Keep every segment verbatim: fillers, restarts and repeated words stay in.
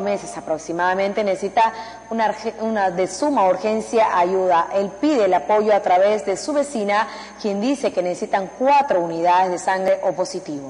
meses aproximadamente, necesita una, una de suma urgencia ayuda. Él pide el apoyo a través de su vecina, quien dice que necesitan cuatro unidades de sangre O positivo.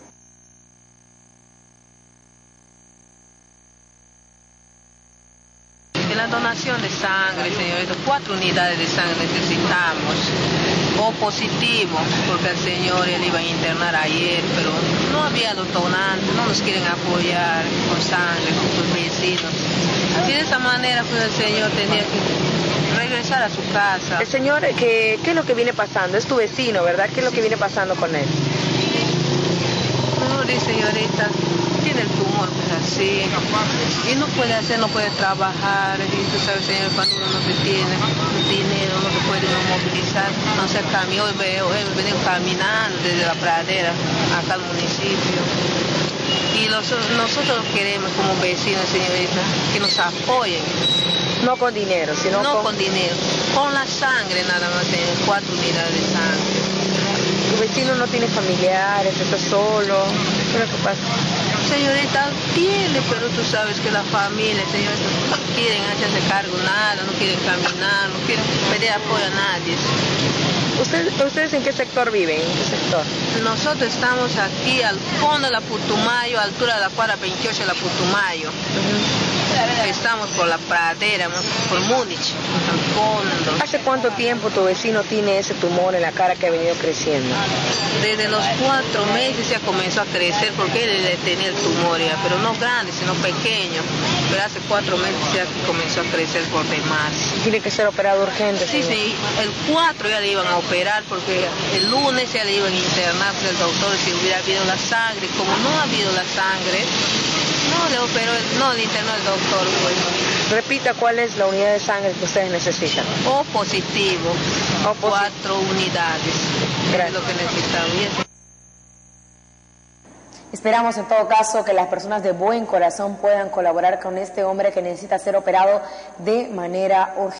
La donación de sangre, señorita, cuatro unidades de sangre necesitamos. O positivo, porque el señor él iba a internar ayer, pero no había los donantes, no nos quieren apoyar con sangre, con sus vecinos. Así de esta manera, pues el señor tenía que regresar a su casa. El señor, ¿qué, qué es lo que viene pasando? Es tu vecino, ¿verdad? ¿Qué es lo que viene pasando con él? No, dice señorita, tiene el tumor, pues así, y no puede hacer, no puede trabajar, y tú sabes, señor, cuando uno no se tiene dinero, no se puede uno movilizar, no se cambió, hoy veo, él venido caminando desde la pradera acá al municipio, y los, nosotros queremos como vecinos, señorita, que nos apoyen. No con dinero, sino no con... con dinero, con la sangre nada más, señor, cuatro unidades de sangre. Tu vecino no tiene familiares, está solo, ¿qué es lo que pasa? Señorita, tiene, pero tú sabes que la familia, señorita, no quieren hacerse cargo nada, no quieren caminar, no quieren pedir apoyo a nadie. ¿Usted, ¿Ustedes en qué sector viven? ¿En qué sector? Nosotros estamos aquí al fondo de la Putumayo, altura de la cuadra veintiocho de la Putumayo. Uh-huh. Estamos por la pradera, por Múnich, al fondo. ¿Hace cuánto tiempo tu vecino tiene ese tumor en la cara que ha venido creciendo? Desde los cuatro meses ya comenzó a crecer, porque él tenía el tumor ya, pero no grande, sino pequeño. Pero hace cuatro meses ya comenzó a crecer por demás. ¿Tiene que ser operado urgente? Sí, señor? sí, el cuatro ya le iban a operar, porque el lunes ya le iban a internar el doctor si hubiera habido la sangre. Como no ha habido la sangre, no le operó, no le internó el doctor. Pues. Repita, ¿cuál es la unidad de sangre que ustedes necesitan? O positivo, o posi cuatro unidades. Gracias. Es lo que necesitamos. Esperamos en todo caso que las personas de buen corazón puedan colaborar con este hombre que necesita ser operado de manera urgente.